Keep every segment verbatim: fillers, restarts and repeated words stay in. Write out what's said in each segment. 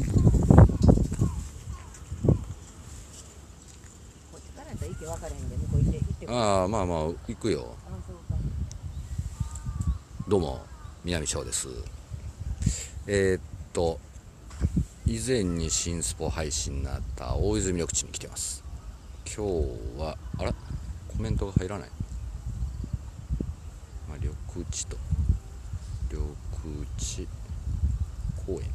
ああ、まあまあ行くよ。どうも南翔です。えー、っと以前に新スポ配信になった大泉緑地に来てます。今日はあらコメントが入らない、まあ、緑地と緑地公園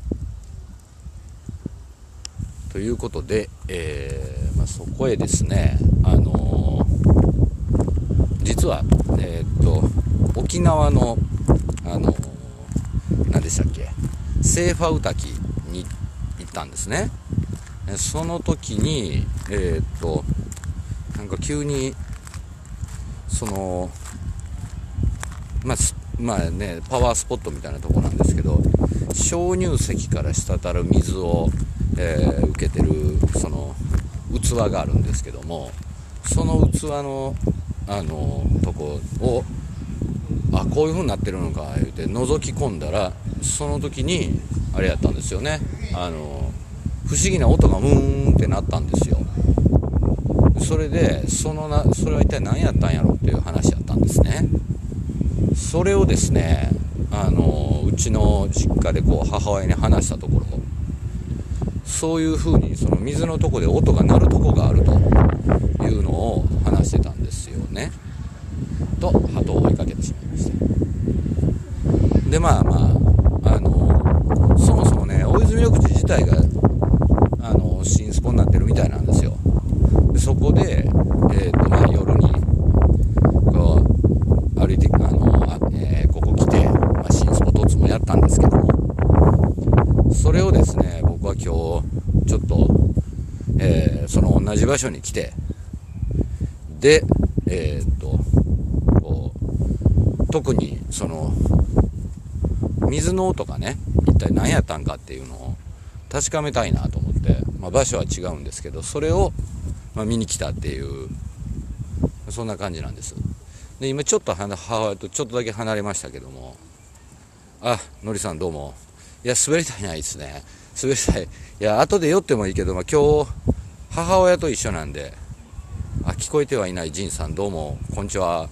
ということで、えーまあ、そこへですね、あのー、実は、えー、っと沖縄の、あのー、何でしたっけ、セーファウタキに行ったんですね。その時に、えー、っとなんか急にそのまあまあねパワースポットみたいなところなんですけど、鍾乳石から滴る水をえー、受けてるその器があるんですけども、その器のあのとこをあこういう風になってるのか言うて覗き込んだら、その時にあれやったんですよね、あの不思議な音がムーンってなったんですよ。それでそのなそれは一体何やったんやろっていう話やったんですね。それをですね、あのうちの実家でこう母親に話したところ、そういう風にその水のとこで音が鳴るとこがあるというのを話してたんですよね。と鳩を追いかけてしまいました。でまあまああのそもそもね大泉緑地自体があの新スポになってるみたいなんですよ。でそこで、えーとまあ、夜にこう歩いてあのあ、えー、ここ来て、まあ、新スポトツもやったんですけども、それをですね僕は今日ちょっと、えー、その同じ場所に来て、でえー、っとこう特にその水の音がね一体何やったんかっていうのを確かめたいなと思って、まあ、場所は違うんですけどそれを、まあ、見に来たっていうそんな感じなんです。で今ちょっと母親とちょっとだけ離れましたけども、あのりさんどうも。いや滑りたいないですね、滑りたい。いや後で寄ってもいいけど、まあ、今日母親と一緒なんで、あ聞こえてはいない仁さんどうもこんにちは。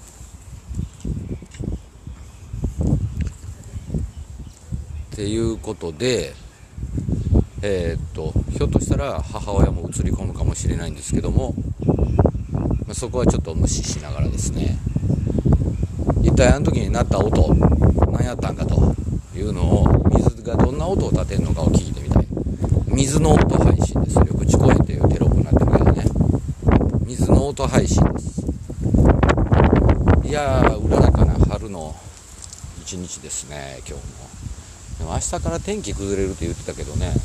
っていうことでえー、っとひょっとしたら母親も映り込むかもしれないんですけども、まあ、そこはちょっと無視しながらですね、一体あの時になった音何やったんかというのを、水がどんな音を立てるのかを聞いてみたい。水の音配信です。緑地公園っていうテロップになってるけどね、水の音配信です。いやーうららかな春の一日ですね今日も。でも明日から天気崩れるって言ってたけどね、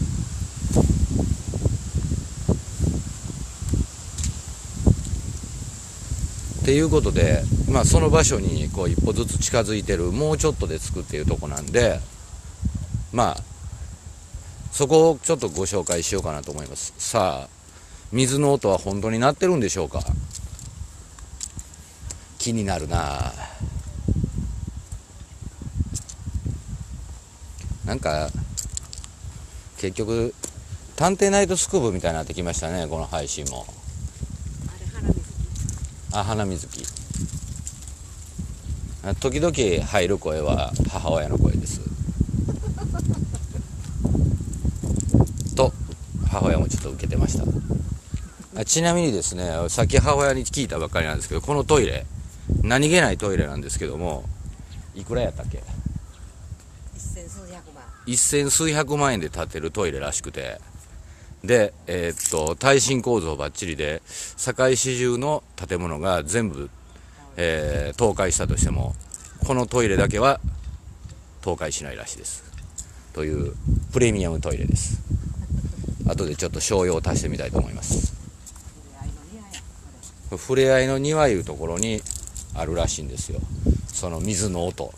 っていうことで、まあ、その場所にこう一歩ずつ近づいてる、もうちょっとで着くっていうとこなんで、まあそこをちょっとご紹介しようかなと思います。さあ水の音は本当に鳴ってるんでしょうか。気になるな。なんか結局探偵ナイトスクープみたいになってきましたねこの配信も。あ花水木時々入る声は母親の声ですと母親もちょっと受けてました。ちなみにですねさっき母親に聞いたばっかりなんですけど、このトイレ何気ないトイレなんですけども、いくらやったっけ。 一千数百万一千数百万円で建てるトイレらしくて、でえー、っと耐震構造ばっちりで堺市中の建物が全部、えー、倒壊したとしてもこのトイレだけは倒壊しないらしいですというプレミアムトイレです。後でちょっと商用を足してみたいと思います。ふれあいの庭いうところにあるらしいんですよ、その水の音。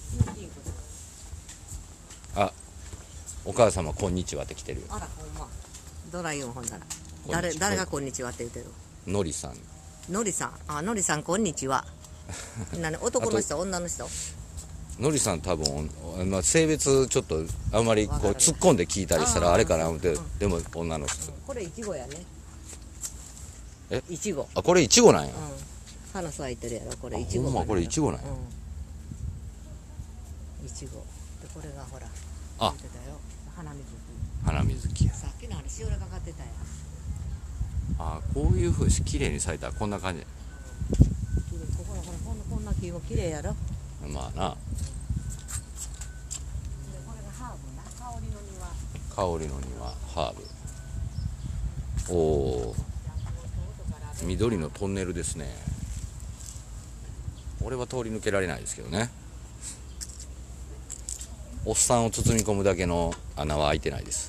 あお母様こんにちはって来てるよ。 あらほんまドライオンほんなら誰誰がこんにちはって言ってるのりさん。 のりさん、あのりさんこんにちは何男の人女の人。 のりさん多分、まあ、性別ちょっとあんまりこうわかる突っ込んで聞いたりしたらあーあれかな思って、 うんでも女の人、 これイチゴやね。 えイチゴ。 あこれイチゴなんや、 うん。花咲いてるやろ。これあイチゴ。 ほんまこれイチゴなんや、 うん。イチゴ。でこれがほら。 あ出てたよ。花水木。 花水木や。 さっきのあれ塩がかかってたやん。 あこういうふうに綺麗に咲いたらこんな感じ。 綺麗ここらほらこんなこんな木も綺麗やろ。でまあな、 これがハーブな。香りの庭。 香りの庭ハーブ。おお緑のトンネルですね。俺は通り抜けられないですけどね。おっさんを包み込むだけの穴は開いてないです。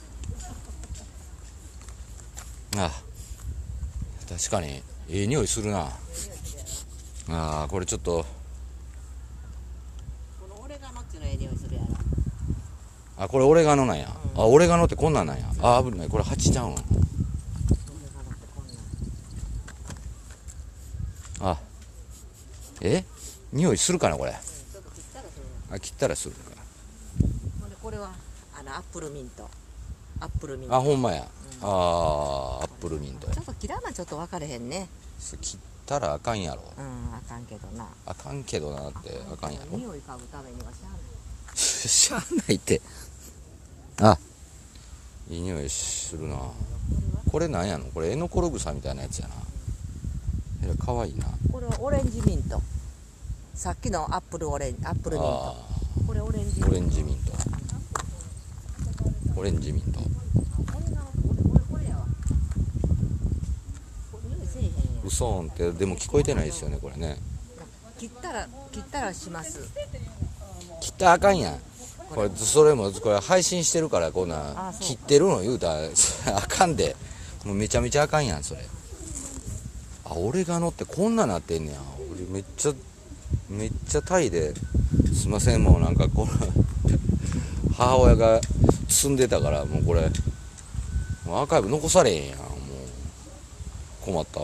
あ確かにええ匂いするな。あーこれちょっとこのオレガノっていうのええ匂いするやろ。 あこれオレガノなんや、 うんあオレガノってこんなんなんや。あ危ない、これ蜂ちゃうん。 オレガノってこんなん。 あえ匂いするかなこれ。 ちょっと切ったらするわ。 あ切ったらするか。 ほんでこれはあのアップルミント。アップルミント。 あほんまや、 うんあーアップルミントや。 ちょっと切らなちょっと分かれへんね。 切ったらあかんやろ。 うん、あかんけどな。 あかんけどなってあかんやろ。 匂い嗅ぐためにはしゃあない。 しゃあないって。あいい匂いするな。これなんやのこれエノコログサみたいなやつやな。えらかわいいな。 これはオレンジミント。さっきのアップルオレンアップルミント。 あこれオレンジーオレンジミントオレンジミント。 これがこれこれこれやわ。これ匂いせえへんやん。 ウソーンってでも聞こえてないですよねこれね。 切ったら切ったらします。 切ったらあかんやん。これそれもこれ配信してるからこんなあそう切ってるの言うたらあかんで。もうめちゃめちゃあかんやんそれ。あオレガノってこんななってんねや。俺めっちゃめっちゃタイですいませんもうなんかこれ母親が積んでたからもうこれもうアーカイブ残されへんやん。もう困ったわ。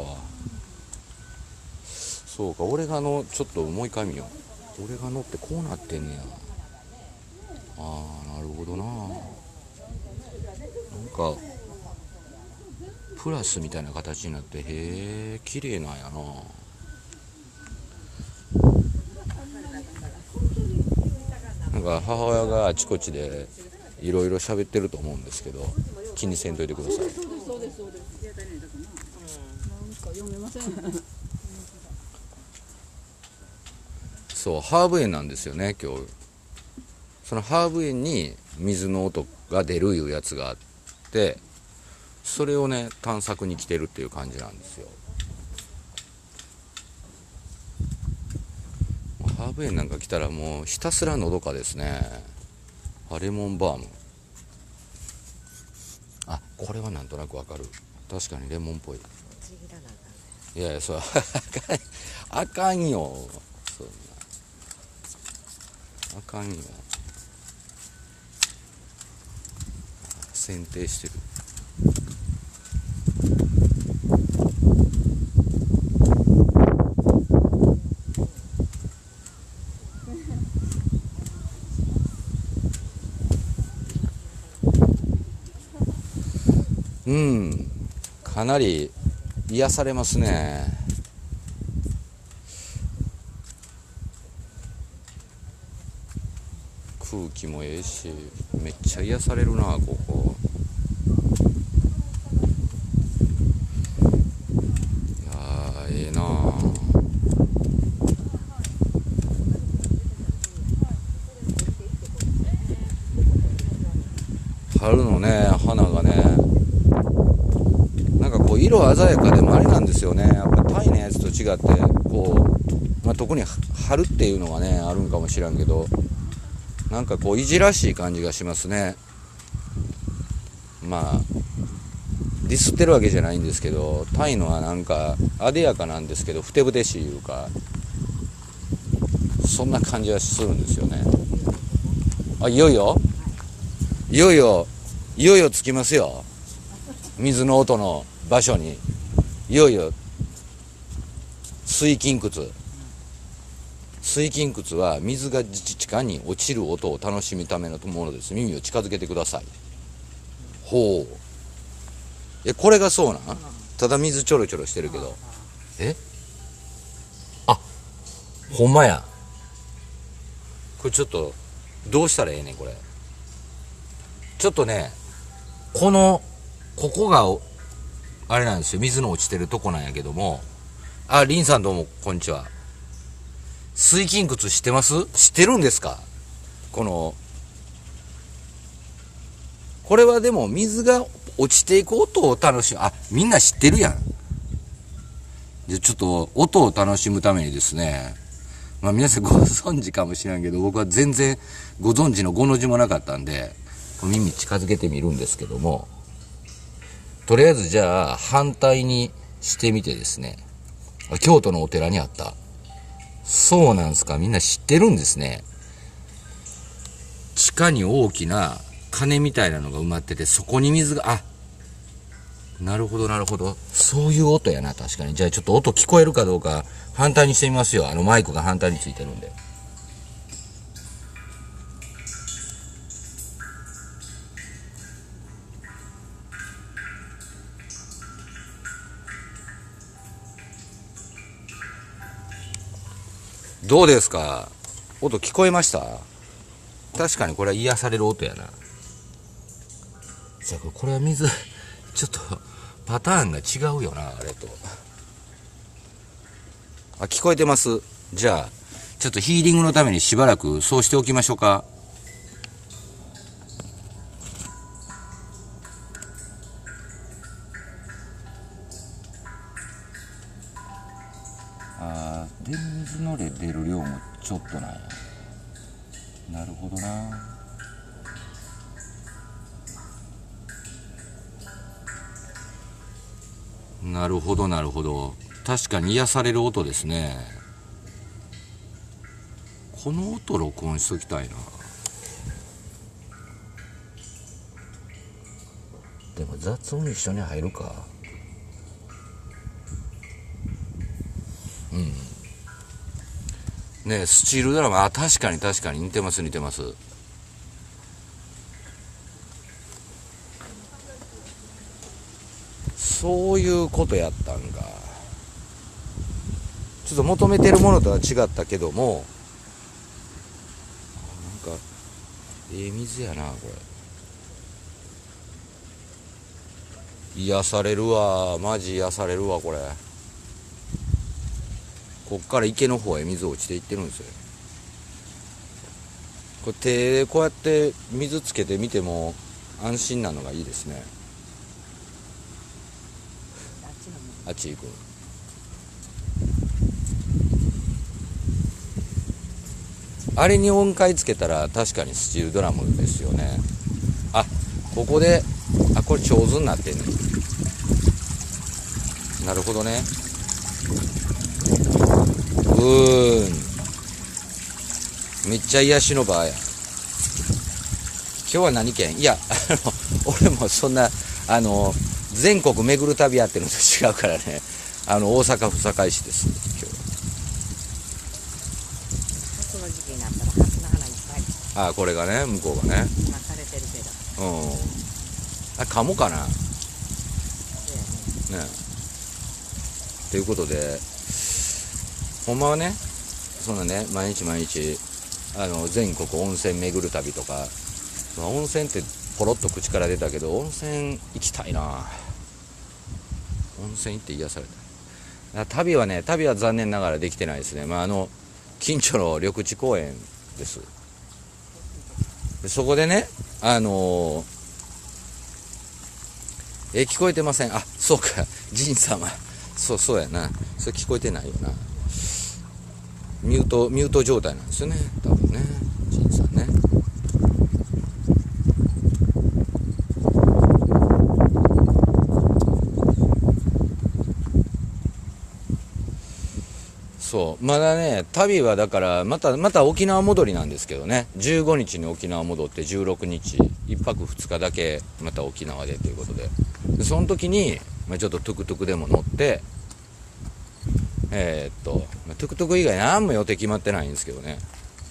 そうかオレガノちょっともう一回見よう。オレガノってこうなってんねや。ああなるほどな。なんかプラスみたいな形になってへえ綺麗なんやな。なんか母親があちこちでいろいろ喋ってると思うんですけど気にせんといてください。 そうですそうです。なんか読めません。 そうハーブ園なんですよね今日。そのハーブ園に水の音が出るいうやつがあってそれをね探索に来てるっていう感じなんですよ。ハーブ園なんか来たらもうひたすらのどかですね。あレモンバーム。あこれはなんとなくわかる。確かにレモンっぽい。 ちぎらなあかんね。 いやいやそうあかんよそんなあかんよ。剪定してる。うんかなり癒されますね。空気もええしめっちゃ癒されるなここ。いやーええなあ。春のね花がねなんかこう色鮮やかでもあれなんですよね。やっぱタイのやつと違ってこう、まあ、特に春っていうのがねあるんかもしらんけどなんかこういじらしい感じがしますね。まあディスってるわけじゃないんですけどタイのはなんかあでやかなんですけどふてぶてしいいうかそんな感じはするんですよね。あいよいよいよいよいよいよ着きますよ。水の音の場所にいよいよ水金窟水筋窟は水が地下に落ちる音を楽しむためのものです。耳を近づけてください。ほう。え、これがそうなん？ただ水ちょろちょろしてるけど。え？あ、ほんまや。これちょっと、どうしたらええねん、これ。ちょっとね、この、ここが、あれなんですよ、水の落ちてるとこなんやけども、あ、リンさんどうも、こんにちは。水筋窟知ってます？知ってるんですか？この、これはでも水が落ちていく音を楽しむ、あ、みんな知ってるやん。で、ちょっと音を楽しむためにですね、まあ皆さんご存知かもしれんけど、僕は全然ご存知のごの字もなかったんで、耳近づけてみるんですけども、とりあえずじゃあ反対にしてみてですね、京都のお寺にあった。そうなんすか、みんな知ってるんですね。地下に大きな鐘みたいなのが埋まってて、そこに水が、あ、なるほどなるほど。そういう音やな、確かに。じゃあちょっと音聞こえるかどうか反対にしてみますよ。あのマイクが反対についてるんで。どうですか？音聞こえました？確かにこれは癒される音やな。じゃあこれは水、ちょっとパターンが違うよな、あれと。あ、聞こえてます。じゃあ、ちょっとヒーリングのためにしばらくそうしておきましょうか。あー、で、水の出る量もちょっとなんや。なるほどな。なるほどなるほど。確かに癒される音ですね。この音録音しときたいな。でも雑音一緒に入るか。うん。ねえ、スチールドラマ、あ、確かに確かに似てます似てます。そういうことやったんか。ちょっと求めてるものとは違ったけども、なんかええ水やな、これ。癒されるわ、マジ癒されるわ、これ。こっから池の方へ水落ちていってるんですよ。これ手でこうやって水つけてみても安心なのがいいですね。あっち行く。あれに音階つけたら確かにスチールドラムですよね。あ、ここで、あ、これ上手になってんね。なるほどね。うーん。めっちゃ癒しの場や。今日は何県？いや、あの、俺もそんな、あの、全国巡る旅やってるのと違うからね。あの、大阪府堺市です。今日。 この時期になったらハスの花いっぱい。 あ、これがね、向こうがね。 今枯れてるけど。 うん。あ、カモかな。 そうやね。 ね。ということで、ほんまはね、そんなね、毎日毎日、あの、全国温泉巡る旅とか、まあ、温泉ってポロッと口から出たけど、温泉行きたいな。温泉行って癒されたい。旅はね、旅は残念ながらできてないですね。まあ、あの、近所の緑地公園です。でそこでね、あのー、え、聞こえてません。あ、そうか、仁様。そう、そうやな。それ聞こえてないよな。ミュート、ミュート状態なんですよね。多分ね。仁さんね。そう。まだね、旅はだから、また、また沖縄戻りなんですけどね。じゅうごにちに沖縄戻ってじゅうろくにち、いっぱくふつかだけ、また沖縄でということで。でその時に、まあ、ちょっとトゥクトゥクでも乗って、えー、っと、 まあ、トゥクトゥク以外何も予定決まってないんですけどね。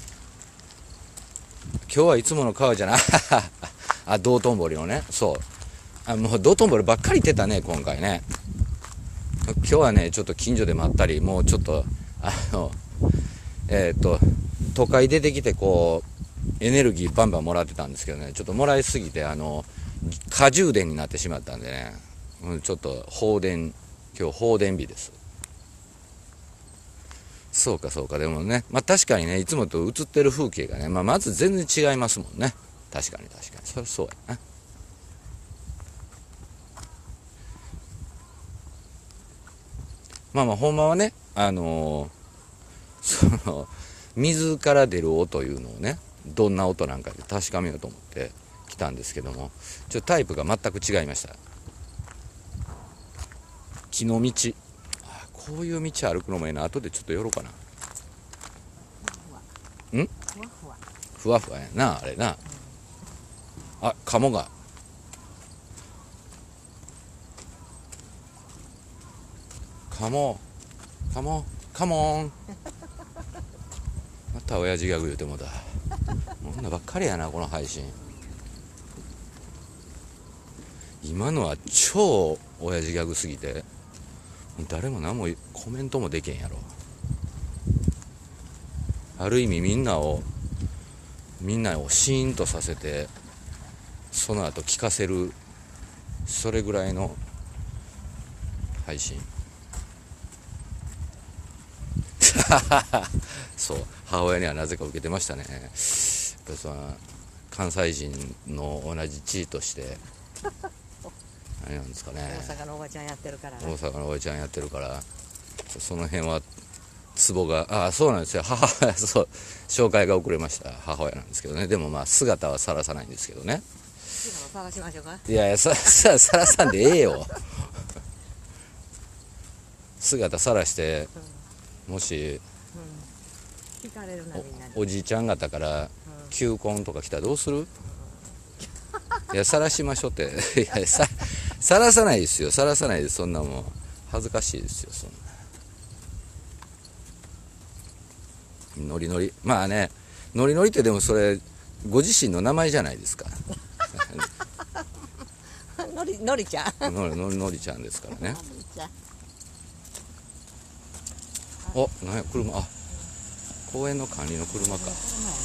今日はいつもの川じゃないあ、道頓堀のね、そうあ、もう道頓堀ばっかり行ってたね今回ね。今日はねちょっと近所でまったり、もうちょっとあのえっと都会出てきてこうエネルギーバンバンもらってたんですけどね、ちょっともらいすぎてあの過充電になってしまったんでね、うん、ちょっと放電、今日放電日です。そうかそうか、でもね、まあ確かにね、いつもと映ってる風景がね、まあ、まず全然違いますもんね。確かに確かに、それそうやな。まあまあほんまはね、あのー、その水から出る音いうのをね、どんな音なんかで確かめようと思って来たんですけども、ちょっとタイプが全く違いました。木の道、あ、こういう道歩くのもいいな。後でちょっと寄ろうかな。んふわふわふわふわやなあれな。あ、カモがカモカモカモンまた親父ギャグ言うてもうた。こんなばっかりやなこの配信。今のは超親父ギャグすぎて誰も何もコメントもできへんやろ。ある意味みんなをみんなをシーンとさせて、その後聞かせる、それぐらいの配信そう、母親にはなぜか受けてましたね。やっぱりその関西人の同じ地位として何なんですかね、 大阪のおばちゃんやってるからね。 大阪のおばちゃんやってるから、その辺はツボが、ああそうなんですよ、母親、そう紹介が遅れました母親なんですけどね。でもまあ姿は晒さないんですけどね。 探しましょうか。 いやいや、ささ晒さんでええよ姿晒して、もし聞かれるなみんなに。 おじいちゃん方から求婚とか来たらどうする？いや、晒しましょうって。いや、さ晒さないですよ、晒さないです。そんなもん恥ずかしいですよ、そんな。ノリノリ、まあね、ノリノリってでもそれご自身の名前じゃないですか。 のりのりちゃん。 のりのりのりちゃんですからね。 のりちゃん。 お、なんや車、あ、公園の管理の車か。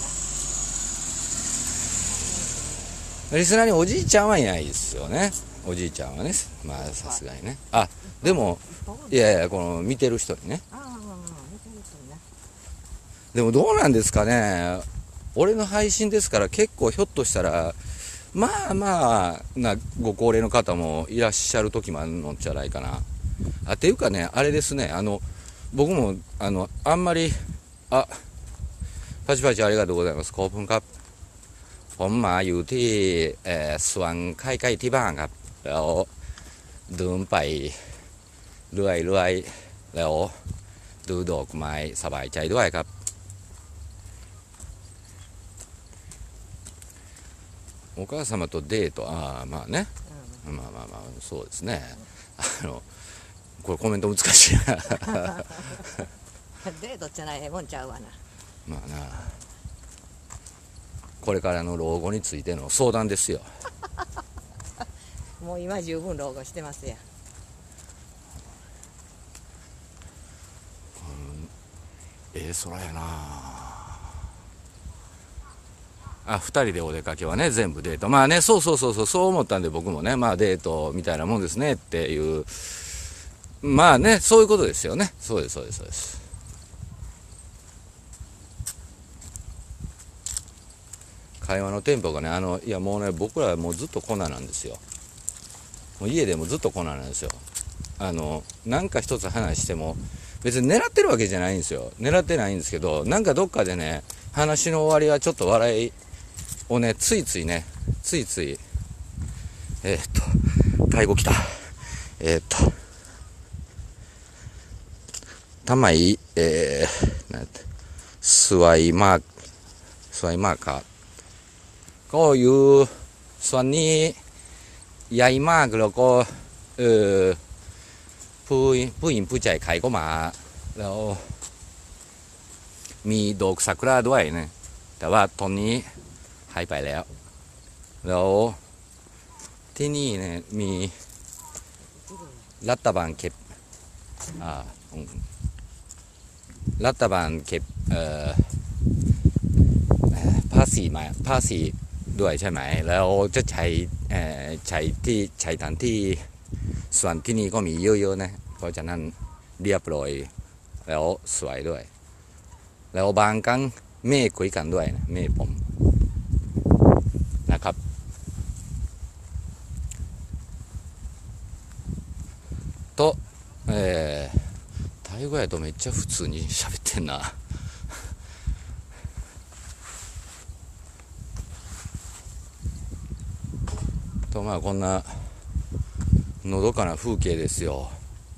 リスナーにおじいちゃんはいないですよね。おじいちゃんはね、まあさすがにね。あ、でもいやいや、この見てる人にね。 ああ、見てる人ね。 でもどうなんですかね。俺の配信ですから結構ひょっとしたらまあまあなご高齢の方もいらっしゃる時もあるのじゃないかな。あ、っていうかね、あれですね、あの僕もあのあんまり、あ、パチパチありがとうございます。ขอบคุณครับผมมาอยู่ที่เอ่อสวนใกล้ๆที่บ้านครับแล้วเดินไปเรื่อยๆแล้วดูดอกไม้สบายใจด้วยครับ。お母様とデート、ああまあね、うん、まあまあまあそうですね。あのこれコメント難しいな。 デートじゃないもんちゃうわな。 まあな、これからの老後についての相談ですよ。 もう今十分老後してますやん。 ええ空やなあ。ふたりでお出かけはね全部デート、まあね、そうそうそうそう、そう思ったんで僕もね、まあデートみたいなもんですねっていう、まあね、そういうことですよね。そうですそうですそうです。会話のテンポがね、あのいやもうね、僕らはもうずっとこんななんですよ。もう家でもずっとこんななんですよ。あのなんか一つ話しても別に狙ってるわけじゃないんですよ。狙ってないんですけど、なんかどっかでね、話の終わりはちょっと笑いをね、ついついね、ついつい、えー、っと、介護来た。えー、っと、たまい、えー、なんて、スワイマーク、สวยมากครับก็อยู่ส่วนนี้ใหญ่มากแล้วก็เออผู้ผู้หญิงผู้ใจใครก็มาแล้วมีดอกซากุระด้วยนะแต่ว่าตอนนี้หายไปแล้วแล้วที่นี่เนี่ยมีรัฐบาลเก็บอ่ารัฐบาลเก็บเอ่อภาษีมาภาษีด้วยใช่ไหมแล้วจะใช้เอ่อใช้ที่ใช้ฐานที่ส่วนที่นี่ก็มีเยอะๆนะเพราะฉะนั้นเรียบร้อยแล้วสวยด้วยแล้วบางครั้งแม่คุยกันด้วยนะแม่ผมนะครับと、えー、タイ語やとめっちゃ普通に喋ってんなとまあこんなのどかな風景ですよ。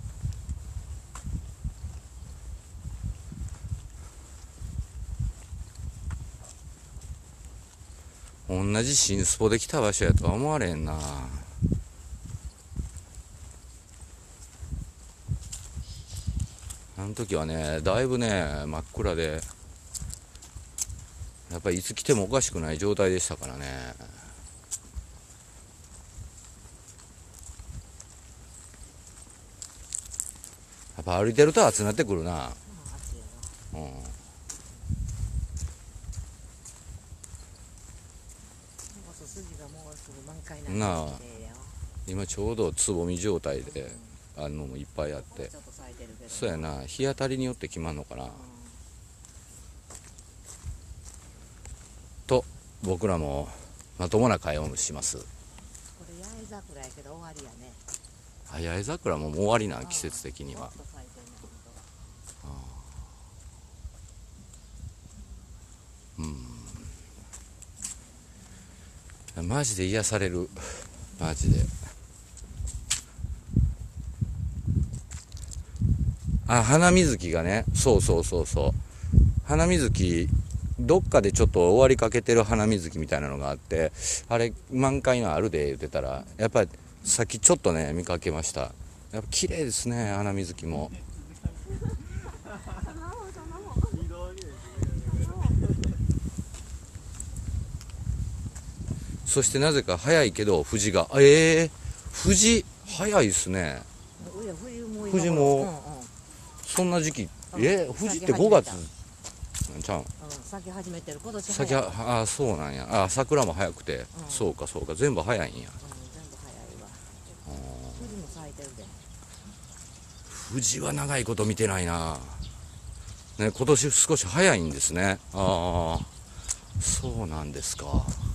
同じ新スポで来た場所やとは思われんな。あの時はねだいぶね真っ暗でやっぱりいつ来てもおかしくない状態でしたからね。やっぱ歩いてると暑くなってくるな。うん。なあ、今ちょうどつぼみ状態であるのもいっぱいあって、そうやな、日当たりによって決まるのかな。と僕らもまともな会話をします。 これ八重桜やけど終わりやね。 あ、八重桜ももう終わりな季節的には。うん、マジで癒される、マジで。あ、花水木がね、そうそうそうそう、花水木どっかでちょっと終わりかけてる花水木みたいなのがあって、あれ満開のあるで言ってたら、やっぱりさっきちょっとね見かけました。やっぱ綺麗ですね、花水木も。そしてなぜか早いけど藤が、ええー、藤早いですね。藤もそんな時期、えー、藤ってごがつなんちゃう？ 咲き始めてる、今年早い。咲きああそうなんや。あ桜も早くて、うん、そうかそうか、全部早いんや。うん、全部早いわ。藤も咲いてるで。 藤は長いこと見てないな。ね、今年少し早いんですね。ああそうなんですか。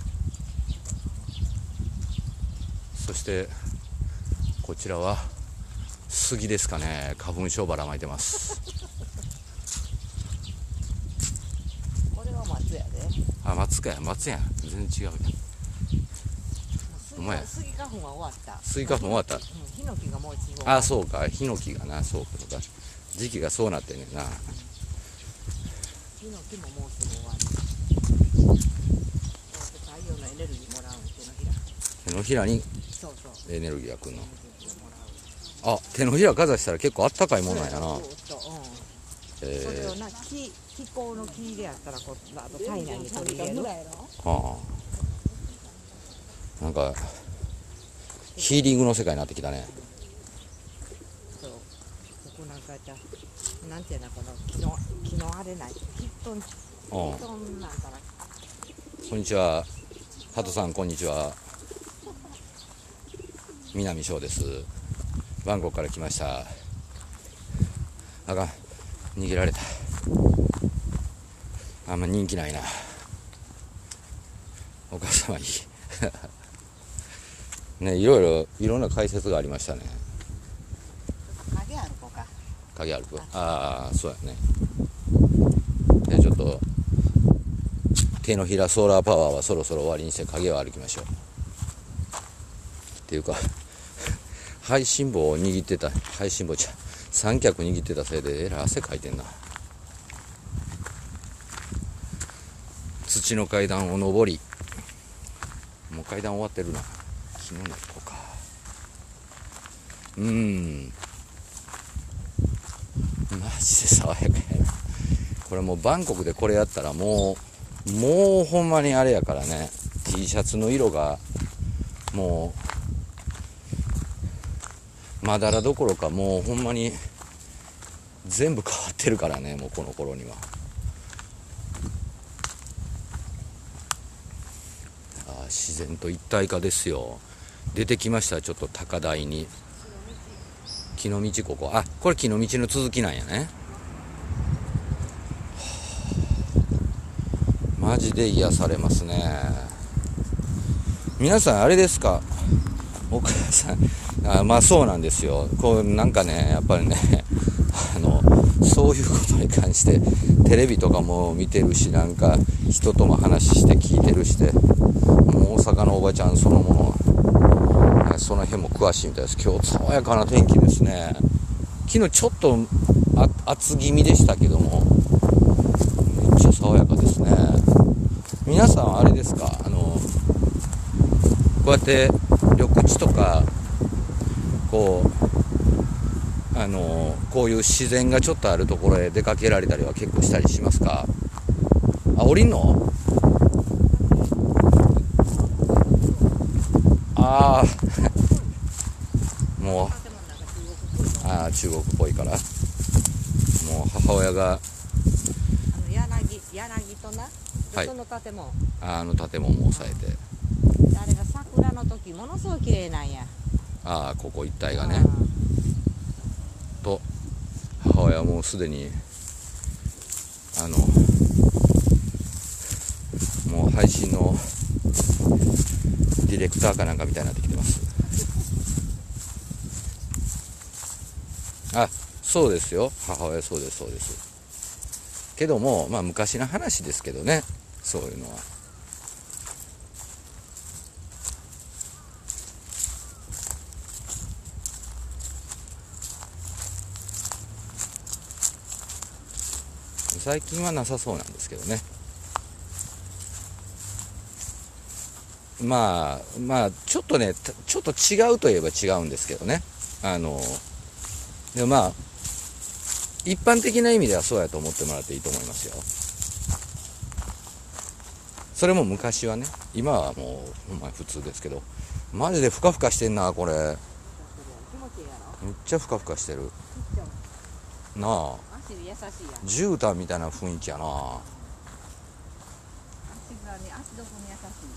そしてこちらは杉ですかね。花粉症ばらまいてますこれは松やで。 あ、松かや、松やん、全然違うやん。お前杉花粉は終わった。 杉花粉終わった、うん、 ヒノキがもう一度。 あ、そうか、ヒノキがな、そうかそうか、時期がそうなってんねんな。 ヒノキももうすぐ終わる。太陽のエネルギーもらう手のひら。 手のひらにそうそうエネルギーがくるの。あ、手のひらかざしたら結構あったかいもんなんやな。 そうそう、うん、 えー、 それをな、気気候の気でやったらこうあと体内に取り入れる。 はあ、なんかヒーリングの世界になってきたね。 そう、ここなんかじゃなんていうの、この木の木のあれない、ヒットンヒットンなんかな。 こんにちは、ハトさん、こんにちは。南翔です。バンコクから来ました。あかん、逃げられた。あんま人気ないな。お母様にね、いろいろいろんな解説がありましたね。 影歩こうか。 影歩く。ああ、そうやね。でちょっと手のひらソーラーパワーはそろそろ終わりにして影を歩きましょう。っていうか配信棒を握ってた、配信棒じゃ三脚握ってたせいでえらい汗かいてんな。土の階段を上り、もう階段終わってるな。木の根っこか。うーん、マジで爽やかやな。 これもうバンコクでこれやったらもうもうほんまにあれやからね、 T シャツの色がもうまだらどころかもうほんまに全部変わってるからね、もうこの頃には。あ、自然と一体化ですよ。出てきました、ちょっと高台に木の道。ここ、あ、これ木の道の続きなんやね。マジで癒されますね。皆さんあれですか、お母さん、あ、まあそうなんですよ。こうなんかね、やっぱりね、あのそういうことに関してテレビとかも見てるし、なんか人とも話して聞いてるしで、もう大阪のおばちゃんそのもの、その辺も詳しいみたいです。今日爽やかな天気ですね。昨日ちょっと暑気味でしたけども、めっちゃ爽やかですね。皆さんはあれですか、あのこうやって緑地とかこうあのこういう自然がちょっとあるところへ出かけられたりは結構したりしますか？あ、降りんの？ああもうあ中国っぽいから、もう母親があの柳柳とな、 はい、 その建物、 あの建物も抑えて、 あれが桜の時ものすごい綺麗なんや。 ああここ一帯がね、と母親はもうすでにあのもう配信のディレクターかなんかみたいになってきてます。あ、そうですよ、母親そうですそうですけども、まあ昔の話ですけどね、そういうのは。最近はなさそうなんですけどね。まあまあちょっとね、ちょっと違うといえば違うんですけどね。あのでもまあ一般的な意味ではそうやと思ってもらっていいと思いますよ。それも昔はね、今はもうほんま普通ですけど、マジでふかふかしてんなこれ。めっちゃふかふかしてるなあ。 足優しいやん。 絨毯みたいな雰囲気やな。 足がね、足どこに優しい。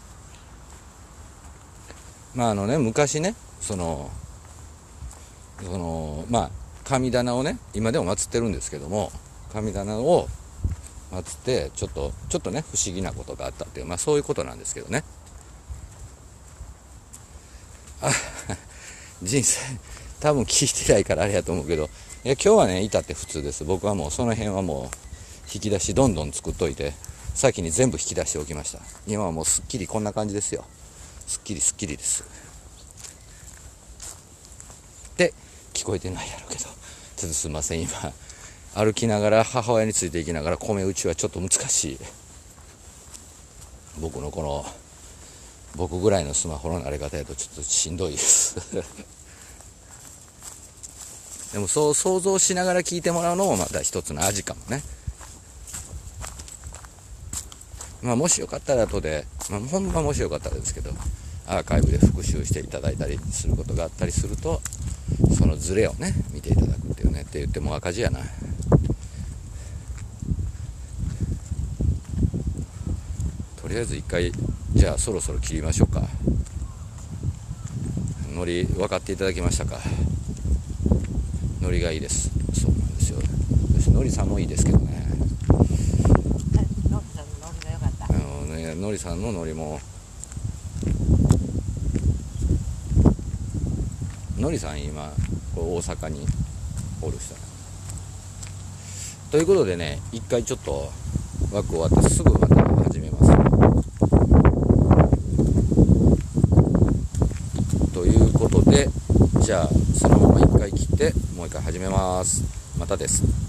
まああのね、昔ね、そのそのまあ神棚をね、今でも祀ってるんですけども、神棚を祀ってちょっとちょっとね不思議なことがあったっていう、まあそういうことなんですけどね。あ、人生多分聞いてないからあれやと思うけど、いや今日はね至って普通です。僕はもうその辺はもう引き出しどんどん作っといて、先に全部引き出しておきました。今はもうすっきりこんな感じですよ。すっきりすっきりですって聞こえてないやろうけど、ちょっとすいません、今歩きながら母親についていきながら米打ちはちょっと難しい。僕のこの僕ぐらいのスマホの慣れ方やとちょっとしんどいですでもそう想像しながら聞いてもらうのもまた一つの味かもね。まあもしよかったら後で、まあ、ほんまもしよかったらですけど、アーカイブで復習していただいたりすることがあったりすると、そのズレをね見ていただくっていうね、って言っても赤字やな。とりあえず一回じゃあそろそろ切りましょうか。ノリ分かっていただきましたか？ノリがいいです。そうなんですよ。私ノリさんもいいですけどね。 ノリさんのノリが良かった。 あのね、ノリさんのノリも、ノリさん今こう大阪におる人ということでね、一回ちょっと枠終わってすぐまた始めます。ということで、じゃあそのまま一回切ってもう一回始めます。またです。